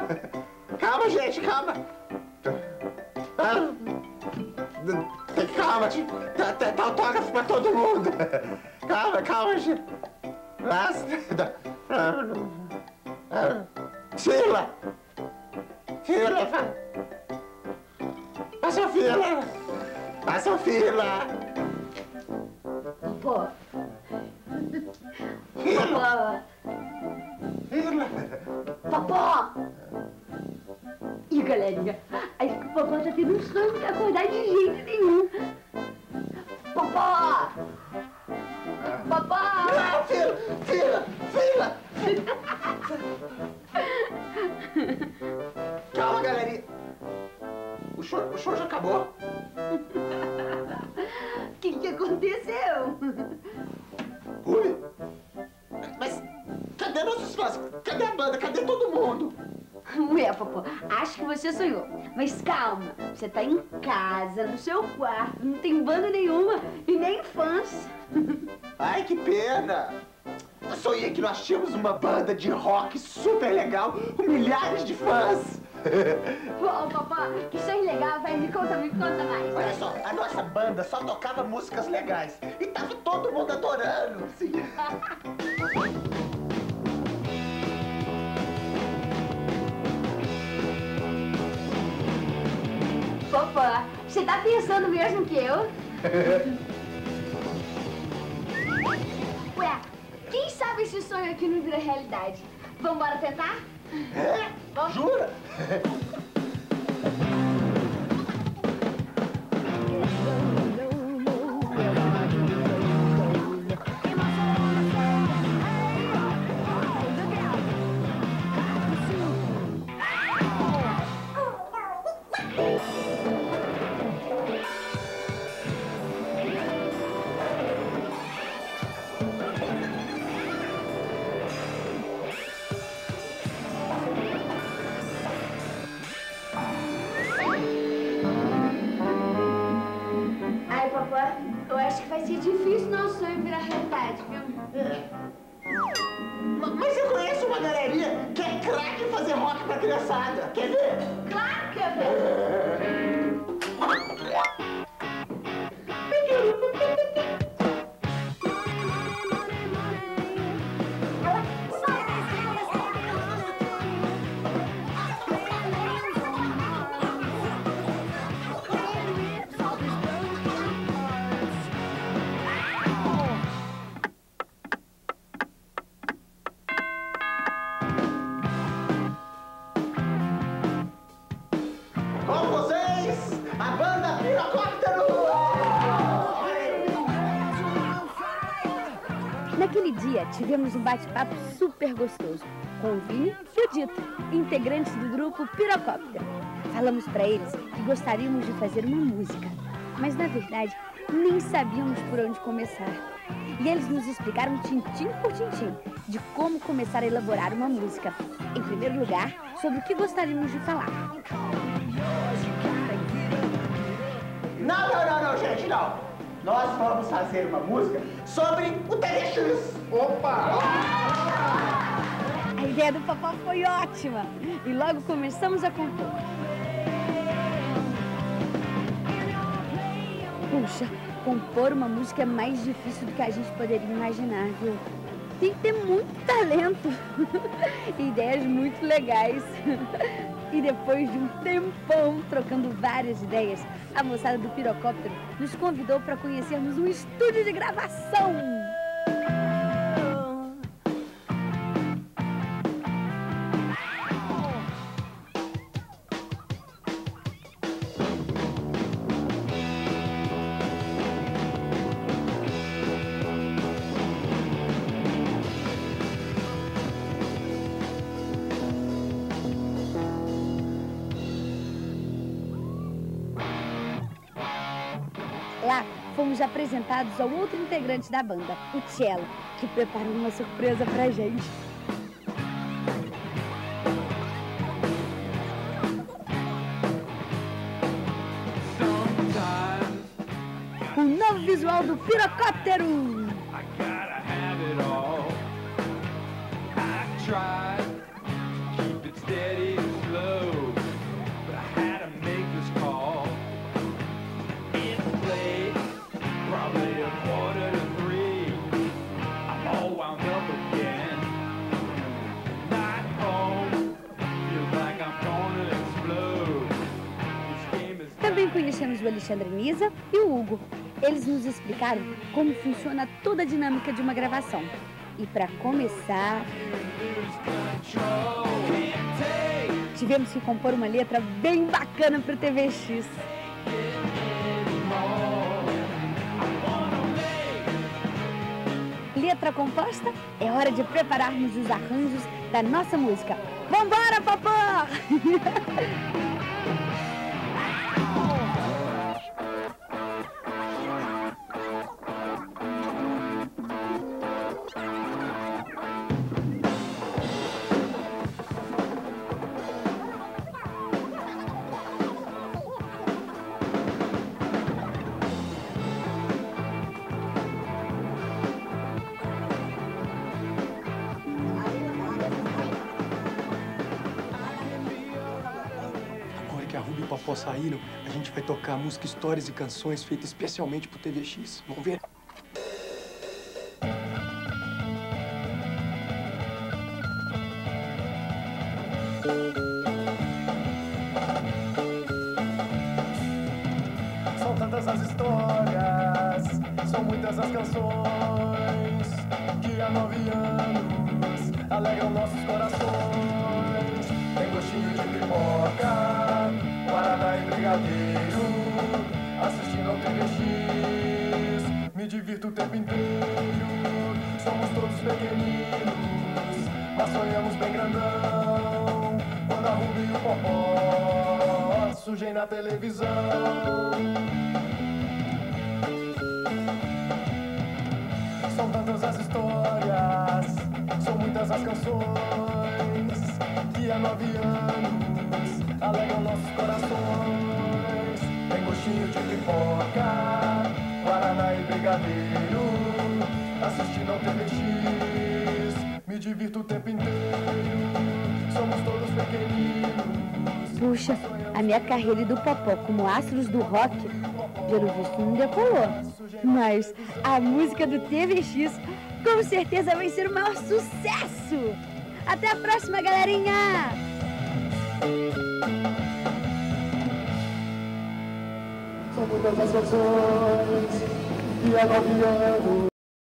Calma, gente, calma. Calma, tio. Tá autógrafo pra todo mundo. Calma, gente. Fila! Passa a fila! Passa a fila! Pô. Fila! Fila! Popó! E galerinha, acho que o Popó tá tendo um sonho de acordar de jeito nenhum. Popó! Popó! Não, fila! Calma, galerinha. O show já acabou. O que aconteceu? Rubi, mas cadê nossos fãs? Cadê a banda? Cadê todo mundo? Ué, Popó, acho que você sonhou. Mas calma, você tá em casa, no seu quarto, não tem banda nenhuma e nem fãs. Ai, que pena. Eu sonhei que nós tínhamos uma banda de rock super legal com milhares de fãs. Ô, Popó, que sonho legal, vai, me conta mais. Olha só, a nossa banda só tocava músicas legais e tava todo mundo adorando, assim. Popó, você tá pensando mesmo que eu? Ué, quem sabe esse sonho aqui não vira realidade? Vambora tentar? É? Jura? Eu acho que vai ser difícil nosso sonho virar realidade, viu? Mas eu conheço uma galerinha que é craque em fazer rock pra criançada. Quer ver? Claro que eu quero! Com vocês, a banda Pirocóptero! Naquele dia, tivemos um bate-papo super gostoso com o Vini e o Dito, integrantes do grupo Pirocóptero. Falamos para eles que gostaríamos de fazer uma música, mas na verdade nem sabíamos por onde começar. E eles nos explicaram tintim por tintim de como começar a elaborar uma música. Em primeiro lugar, sobre o que gostaríamos de falar. Não, gente, não. Nós vamos fazer uma música sobre o TVX. Opa! A ideia do Popó foi ótima e logo começamos a compor. Puxa, compor uma música é mais difícil do que a gente poderia imaginar, viu? Tem que ter muito talento e ideias muito legais. E depois de um tempão trocando várias ideias, a moçada do Pirocóptero nos convidou para conhecermos um estúdio de gravação. Lá, fomos apresentados ao outro integrante da banda, o Cello, que preparou uma surpresa pra gente. O novo visual do Pirocóptero! Keep it steady. Alexandre Nisa e o Hugo. Eles nos explicaram como funciona toda a dinâmica de uma gravação. E para começar, tivemos que compor uma letra bem bacana para o TVX. Letra composta, é hora de prepararmos os arranjos da nossa música. Vambora, Popó! Que a Ruby e o Popó saíram, a gente vai tocar música, histórias e canções feitas especialmente pro TVX. Vamos ver? São tantas as histórias, são muitas as canções que há 9 anos alegram nossos corações. Tem gostinho de pipoca, guaraná e brigadeiro, assistindo ao TVX, me divirto o tempo inteiro. Somos todos pequeninos, mas sonhamos bem grandão, quando a Ruby e o Popó surgem na televisão. São tantas as histórias, são muitas as canções que há 9 anos alegram nossos corações. Tem gostinho de pipoca, guaraná e brigadeiro, assistindo ao TVX, me divirto o tempo inteiro. Somos todos pequeninos. Puxa, a minha carreira e do Popó como astros do rock, pelo visto, não decolou. Mas a música do TVX com certeza vai ser o maior sucesso! Até a próxima, galerinha! São muitas as canções que há 9 anos